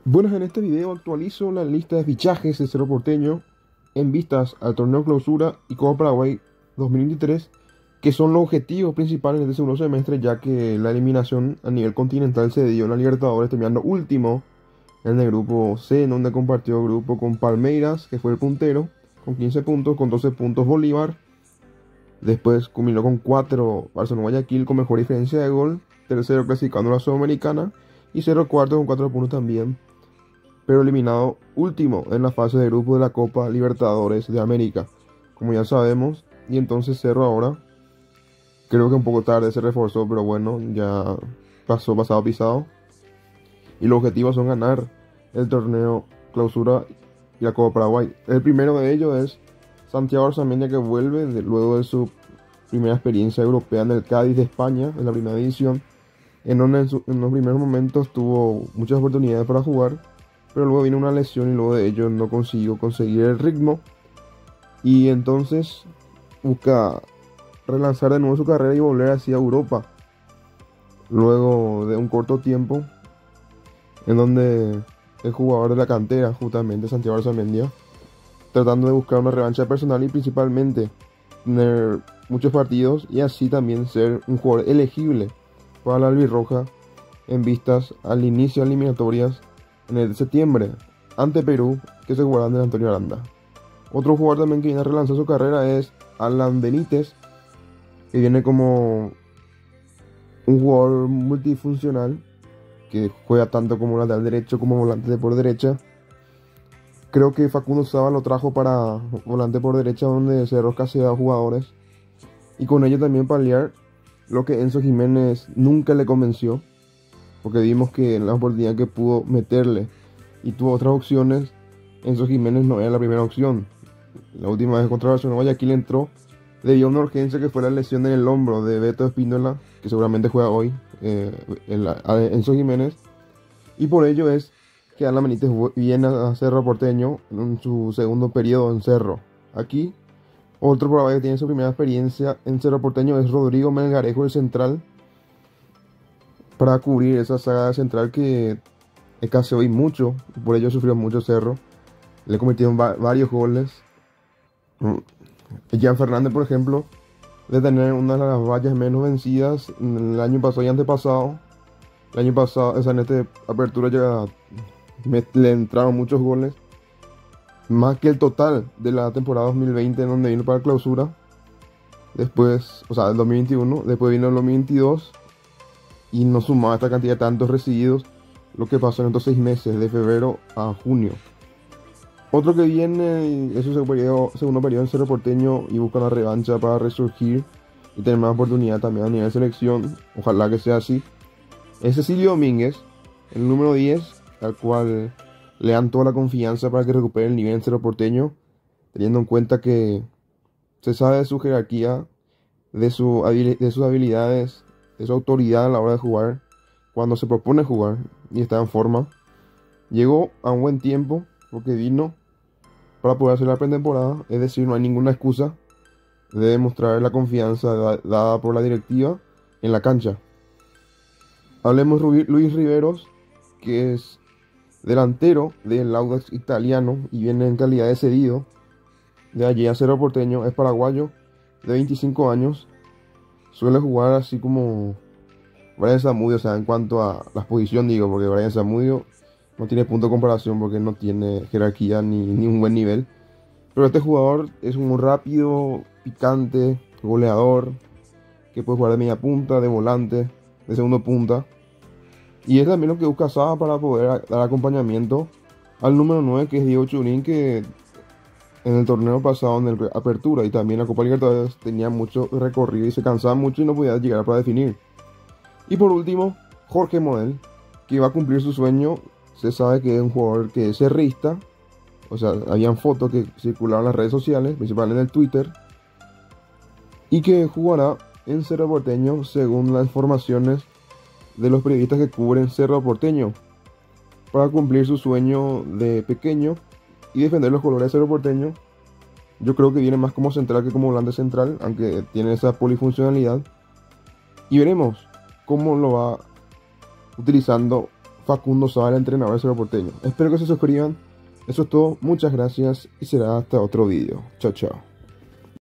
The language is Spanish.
Buenas, en este video actualizo la lista de fichajes de Cerro Porteño en vistas al torneo Clausura y Copa Paraguay 2023, que son los objetivos principales de este segundo semestre, ya que la eliminación a nivel continental se dio en la Libertadores, terminando último en el grupo C, en donde compartió grupo con Palmeiras, que fue el puntero, con 15 puntos, con 12 puntos Bolívar. Después culminó con 4 Barcelona Guayaquil con mejor diferencia de gol, tercero clasificando a la Sudamericana y 0 cuarto con 4 puntos también, pero eliminado último en la fase de grupo de la Copa Libertadores de América, como ya sabemos. Y entonces Cerro ahora, creo que un poco tarde se reforzó, pero bueno, ya pasó pasado pisado. Y los objetivos son ganar el torneo Clausura y la Copa Paraguay. El primero de ellos es Santiago Arzamendi, que vuelve luego de su primera experiencia europea en el Cádiz de España, en la primera división, en donde en los primeros momentos tuvo muchas oportunidades para jugar, pero luego vino una lesión y luego de ello no consiguió conseguir el ritmo, y entonces busca relanzar de nuevo su carrera y volver hacia Europa luego de un corto tiempo, en donde el jugador de la cantera, justamente Santiago Arzamendi, tratando de buscar una revancha personal y principalmente tener muchos partidos y así también ser un jugador elegible para la albirroja en vistas al inicio de eliminatorias en el de septiembre ante Perú, que se jugarán de Antonio Aranda. Otro jugador también que viene a relanzar su carrera es Alan Benítez, que viene como un jugador multifuncional que juega tanto como lateral derecho como volante de por derecha. Creo que Facundo Saba lo trajo para volante por derecha, donde Cerro escaseaba jugadores, y con ello también paliar lo que Enzo Jiménez nunca le convenció, porque vimos que en la oportunidad que pudo meterle y tuvo otras opciones, Enzo Jiménez no era la primera opción. La última vez contra Barcelona Guayaquil entró debido a una urgencia que fue la lesión en el hombro de Beto Espíndola, que seguramente juega hoy, Enzo Jiménez, y por ello es que Alan Benítez viene a Cerro Porteño en su segundo periodo en Cerro. Aquí, otro probable que tiene su primera experiencia en Cerro Porteño es Rodrigo Melgarejo, el central, para cubrir esa saga central que escaseó y mucho, y por ello sufrió mucho Cerro. Le convirtieron varios goles. Jan Fernández, por ejemplo, de tener una de las vallas menos vencidas el año pasado y antepasado. El año pasado, o sea, en esta apertura ya le entraron muchos goles, más que el total de la temporada 2020, en donde vino para clausura. Después, o sea, el 2021, después vino el 2022 y no sumaba esta cantidad de tantos recibidos, lo que pasó en estos 6 meses, de febrero a junio. Otro que viene es su segundo periodo en Cerro Porteño y busca una revancha para resurgir y tener más oportunidad también a nivel de selección. Ojalá que sea así. Es Cecilio Domínguez, el número 10, al cual le dan toda la confianza para que recupere el nivel en Cerro Porteño, teniendo en cuenta que se sabe de su jerarquía, de sus habilidades, de su autoridad a la hora de jugar, cuando se propone jugar y está en forma. Llegó a un buen tiempo porque vino para poder hacer la pretemporada, es decir, no hay ninguna excusa de demostrar la confianza dada por la directiva en la cancha. Hablemos de Luis Riveros, que es delantero del Audax italiano y viene en calidad de cedido de allí a Cerro Porteño. Es paraguayo, de 25 años, suele jugar así como Brian Zamudio, o sea, en cuanto a la posición digo, porque Brian Zamudio no tiene punto de comparación porque no tiene jerarquía ni un buen nivel. Pero este jugador es muy rápido, picante, goleador, que puede jugar de media punta, de volante, de segundo punta. Y es también lo que busca Saba para poder dar acompañamiento al número 9, que es Diego Churín, que en el torneo pasado, en el Apertura y también la Copa Libertadores, tenía mucho recorrido y se cansaba mucho y no podía llegar para definir. Y por último, Jorge Model, que va a cumplir su sueño. Se sabe que es un jugador que es cerrista, o sea, habían fotos que circularon en las redes sociales, principalmente en el Twitter, y que jugará en Cerro Porteño según las informaciones de los periodistas que cubren Cerro Porteño, para cumplir su sueño de pequeño y defender los colores de Cerro Porteño. Yo creo que viene más como central que como volante central, aunque tiene esa polifuncionalidad, y veremos cómo lo va utilizando Facundo Sala, entrenador de Cerro Porteño. Espero que se suscriban. Eso es todo, muchas gracias y será hasta otro vídeo. Chao, chao.